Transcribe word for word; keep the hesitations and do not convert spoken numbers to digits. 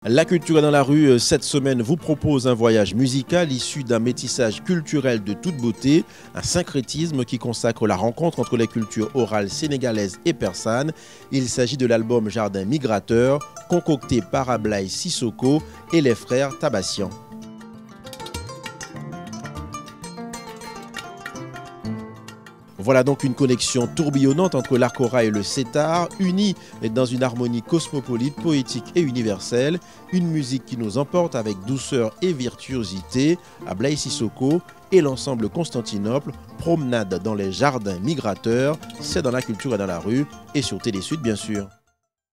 La culture est dans la rue, cette semaine, vous propose un voyage musical issu d'un métissage culturel de toute beauté, un syncrétisme qui consacre la rencontre entre les cultures orales sénégalaises et persanes. Il s'agit de l'album Jardin Migrateur, concocté par Ablaye Sissoko et les frères Tabassian. Voilà donc une connexion tourbillonnante entre l'Arcora et le Setar, unis dans une harmonie cosmopolite, poétique et universelle. Une musique qui nous emporte avec douceur et virtuosité. Ablaye Sissoko et l'ensemble Constantinople, promenade dans les jardins migrateurs. C'est dans la culture et dans la rue et sur Télé Sud bien sûr.